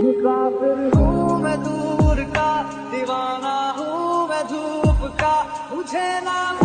मुसाफिर हूँ मैं दूर का, दीवाना हूँ मैं धूप का, मुझे ना